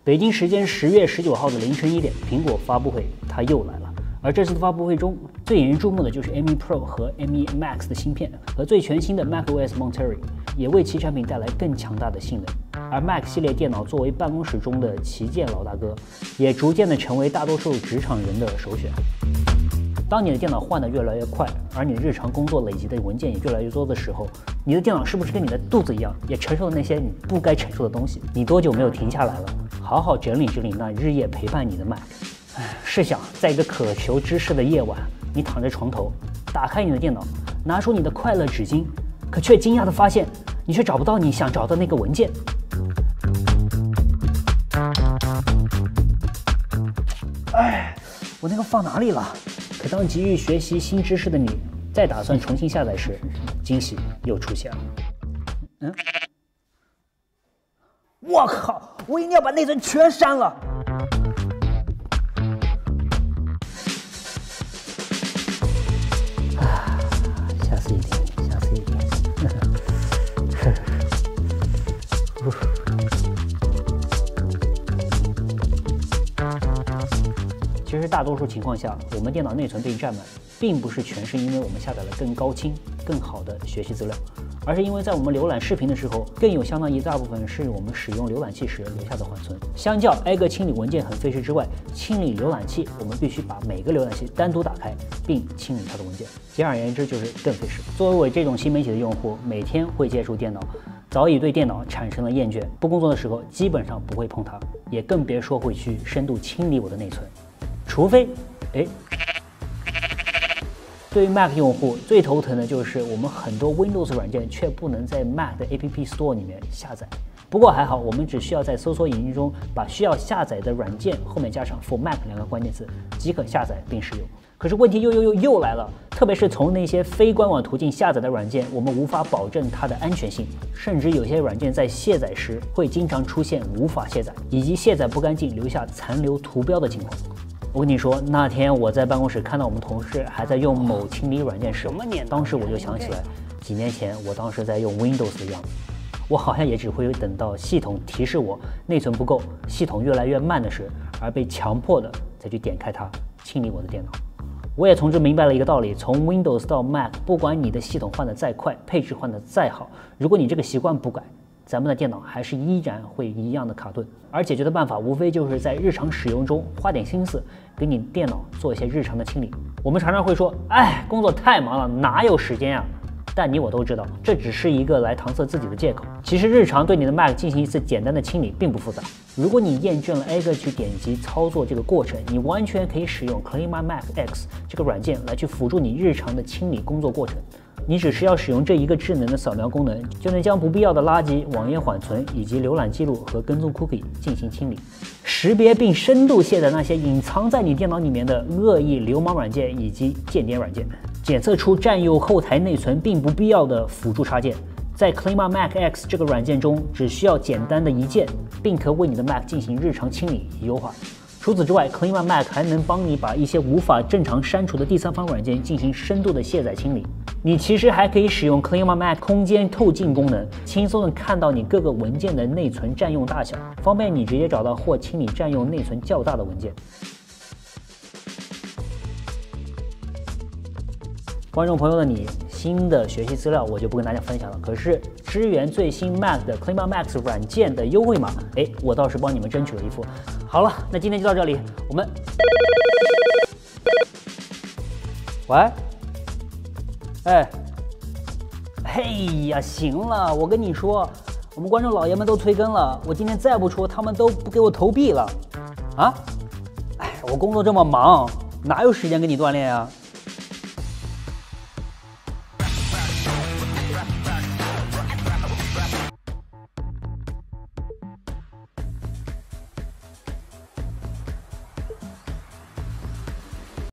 北京时间10月19号的凌晨1点，苹果发布会它又来了。而这次的发布会中，最引人注目的就是 M1 Pro 和 M1 Max 的芯片和最全新的 macOS Monterey， 也为其产品带来更强大的性能。而 Mac 系列电脑作为办公室中的旗舰老大哥，也逐渐的成为大多数职场人的首选。当你的电脑换得越来越快，而你日常工作累积的文件也越来越多的时候，你的电脑是不是跟你的肚子一样，也承受了那些你不该承受的东西？你多久没有停下来了，好好整理整理那日夜陪伴你的 Mac？ 试想，在一个渴求知识的夜晚，你躺在床头，打开你的电脑，拿出你的快乐纸巾，可却惊讶地发现，你却找不到你想找的那个文件。哎，我那个放哪里了？可当急于学习新知识的你再打算重新下载时，惊喜又出现了。我靠！我一定要把内存全删了。下次一定。其实大多数情况下，我们电脑内存被占满，并不是全是因为我们下载了更高清、更好的学习资料，而是因为在我们浏览视频的时候，更有相当一大部分是我们使用浏览器时留下的缓存。相较挨个清理文件很费时之外，清理浏览器，我们必须把每个浏览器单独打开，并清理它的文件。简而言之，就是更费时。作为我这种新媒体的用户，每天会接触电脑，早已对电脑产生了厌倦，不工作的时候基本上不会碰它，也更别说会去深度清理我的内存。除非，对于 Mac 用户最头疼的就是我们很多 Windows 软件却不能在 Mac 的 App Store 里面下载。不过还好，我们只需要在搜索引擎中把需要下载的软件后面加上 For Mac 2个关键词，即可下载并使用。可是问题又来了，特别是从那些非官网途径下载的软件，我们无法保证它的安全性，甚至有些软件在卸载时会经常出现无法卸载，以及卸载不干净留下残留图标的情况。我跟你说，那天我在办公室看到我们同事还在用某清理软件时，当时我就想起来，几年前我当时在用 Windows 的样子。我好像也只会等到系统提示我内存不够，系统越来越慢的时，而被强迫的再去点开它，清理我的电脑。我也从这明白了一个道理，从 Windows 到 Mac， 不管你的系统换得再快，配置换得再好，如果你这个习惯不改，咱们的电脑还是依然会一样的卡顿。而解决的办法无非就是在日常使用中花点心思，给你电脑做一些日常的清理。我们常常会说，工作太忙了，哪有时间啊？但你我都知道，这只是一个来搪塞自己的借口。其实日常对你的 Mac 进行一次简单的清理并不复杂。如果你厌倦了挨个去点击操作这个过程，你完全可以使用 Clean My Mac X 这个软件来去辅助你日常的清理工作过程。你只需要使用这一个智能的扫描功能，就能将不必要的垃圾、网页缓存以及浏览记录和跟踪 cookie 进行清理，识别并深度卸载那些隐藏在你电脑里面的恶意流氓软件以及间谍软件，检测出占用后台内存并不必要的辅助插件。在 Clean My Mac X 这个软件中，只需要简单的一键，并可为你的 Mac 进行日常清理与优化。除此之外 ，Clean My Mac 还能帮你把一些无法正常删除的第三方软件进行深度的卸载清理。你其实还可以使用 Clean My Mac 空间透镜功能，轻松的看到你各个文件的内存占用大小，方便你直接找到或清理占用内存较大的文件。观众朋友的你，新的学习资料我就不跟大家分享了。可是支援最新 Mac 的 Clean My Max 软件的优惠码，我倒是帮你们争取了一副。好了，那今天就到这里，我们。喂。嘿呀，行了，我跟你说，我们观众老爷们都催更了，我今天再不出，他们都不给我投币了。啊？我工作这么忙，哪有时间跟你锻炼呀？